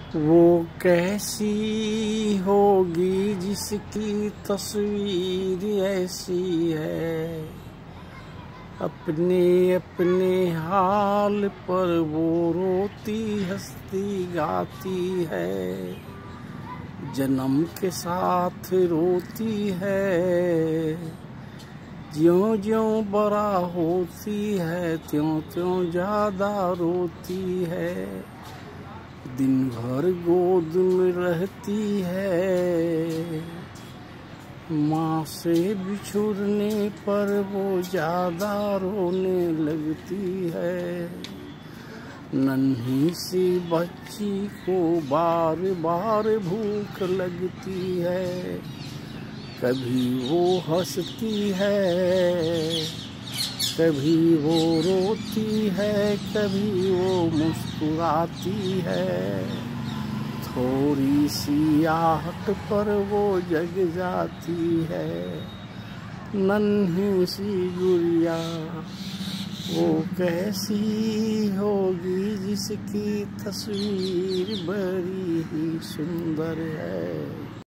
वो कैसी होगी जिसकी तस्वीर ऐसी है, अपने अपने हाल पर वो रोती हंसती गाती है, जन्म के साथ रोती है, ज्यों ज्यों बड़ा होती है त्यों त्यों ज्यादा रोती है, दिन भर गोद में रहती है, माँ से बिछुड़ने पर वो ज्यादा रोने लगती है, नन्ही सी बच्ची को बार बार भूख लगती है, कभी वो हंसती है कभी वो रोती है, कभी वो मुस्कुराती है, थोड़ी सी आहट पर वो जग जाती है, नन्ही सी गुड़िया वो कैसी होगी जिसकी तस्वीर बड़ी ही सुंदर है।